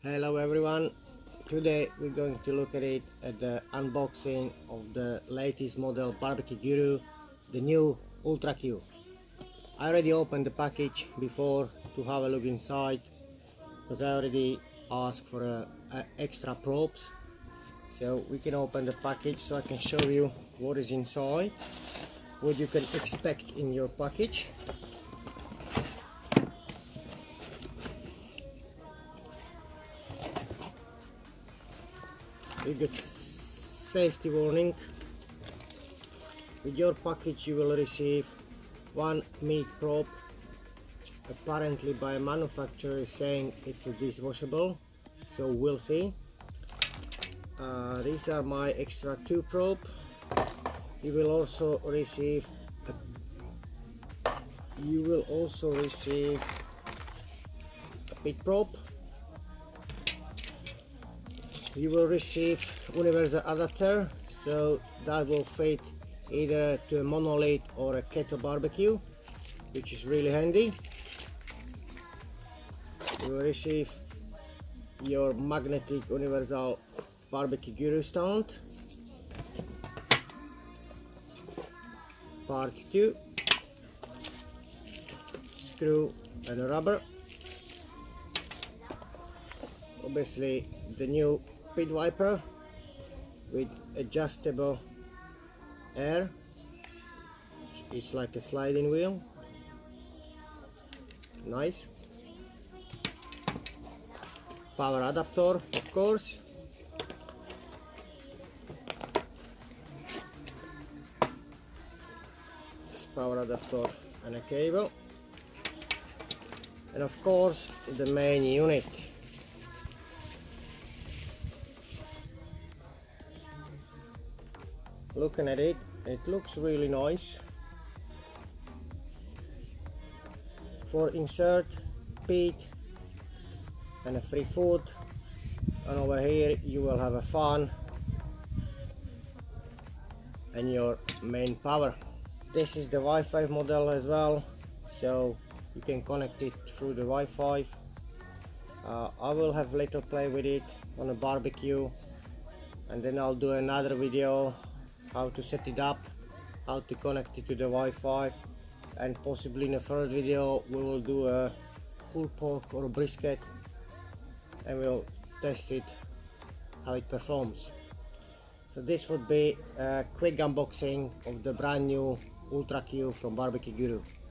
Hello everyone, today we're going to look at the unboxing of the latest model barbecue grill, the new UltraQ. I already opened the package before to have a look inside because I already asked for extra probes, so we can open the package so I can show you what is inside, what you can expect in your package. You get safety warning. With your package you will receive one meat probe, apparently by a manufacturer saying it's a dishwashable, so we'll see. These are my extra 2 probe. You will also receive a pit probe. You will receive universal adapter, so that will fit either to a monolith or a kettle barbecue, which is really handy. You will receive your magnetic universal barbecue grill stand, part 2, screw and rubber, obviously the new pit wiper with adjustable air. It's like a sliding wheel, nice. Power adapter, of course. This power adapter and a cable, and of course the main unit. Looking at it, it looks really nice. For insert, pit and a free foot, and over here you will have a fan and your main power. This is the Wi-Fi model as well, so you can connect it through the Wi-Fi. I will have little play with it on a barbecue, and then I'll do another video how to set it up, how to connect it to the Wi-Fi, and possibly in a third video we will do a pulled pork or a brisket and we'll test it, how it performs. So this would be a quick unboxing of the brand new UltraQ from Barbecue Guru.